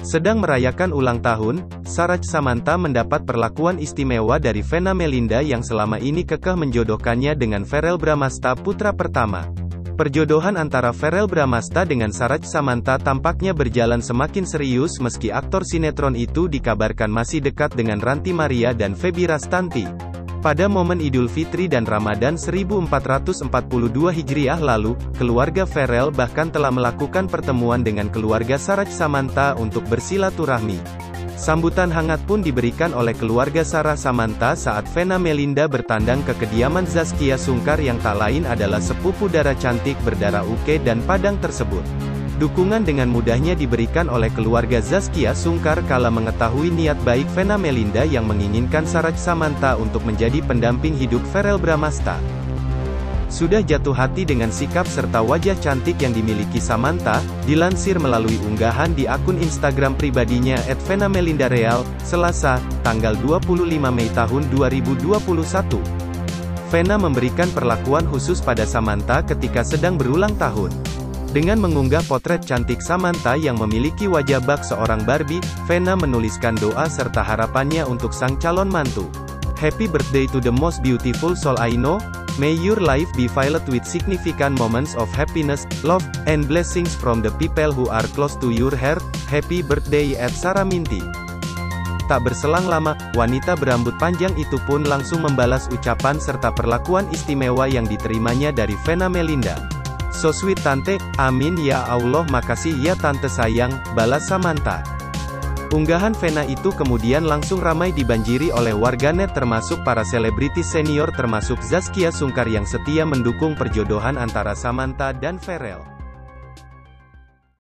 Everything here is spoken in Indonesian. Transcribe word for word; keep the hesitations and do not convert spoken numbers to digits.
Sedang merayakan ulang tahun, Sarah Samantha mendapat perlakuan istimewa dari Vena Melinda yang selama ini kekeh menjodohkannya dengan Verrell Bramasta putra pertama. Perjodohan antara Verrell Bramasta dengan Sarah Samantha tampaknya berjalan semakin serius meski aktor sinetron itu dikabarkan masih dekat dengan Ranty Maria dan Feby Rastanti. Pada momen Idul Fitri dan Ramadan seribu empat ratus empat puluh dua Hijriah lalu, keluarga Verrell bahkan telah melakukan pertemuan dengan keluarga Sarah Samantha untuk bersilaturahmi. Sambutan hangat pun diberikan oleh keluarga Sarah Samantha saat Vena Melinda bertandang ke kediaman Zaskia Sungkar yang tak lain adalah sepupu darah cantik berdarah Uke dan Padang tersebut. Dukungan dengan mudahnya diberikan oleh keluarga Zaskia Sungkar kala mengetahui niat baik Vena Melinda yang menginginkan Sarah Samantha untuk menjadi pendamping hidup Verrell Bramasta. Sudah jatuh hati dengan sikap serta wajah cantik yang dimiliki Samantha, dilansir melalui unggahan di akun Instagram pribadinya et vena melinda real, Selasa, tanggal dua puluh lima Mei tahun dua ribu dua puluh satu. Vena memberikan perlakuan khusus pada Samantha ketika sedang berulang tahun. Dengan mengunggah potret cantik Samantha yang memiliki wajah bak seorang Barbie, Vena menuliskan doa serta harapannya untuk sang calon mantu. Happy birthday to the most beautiful soul I know. May your life be filled with significant moments of happiness, love, and blessings from the people who are close to your heart. Happy birthday at Sarah Minty. Tak berselang lama, wanita berambut panjang itu pun langsung membalas ucapan serta perlakuan istimewa yang diterimanya dari Vena Melinda. So sweet tante, amin ya Allah, makasih ya tante sayang, balas Samantha. Unggahan Vena itu kemudian langsung ramai dibanjiri oleh warganet termasuk para selebritis senior termasuk Zaskia Sungkar yang setia mendukung perjodohan antara Samantha dan Verrell.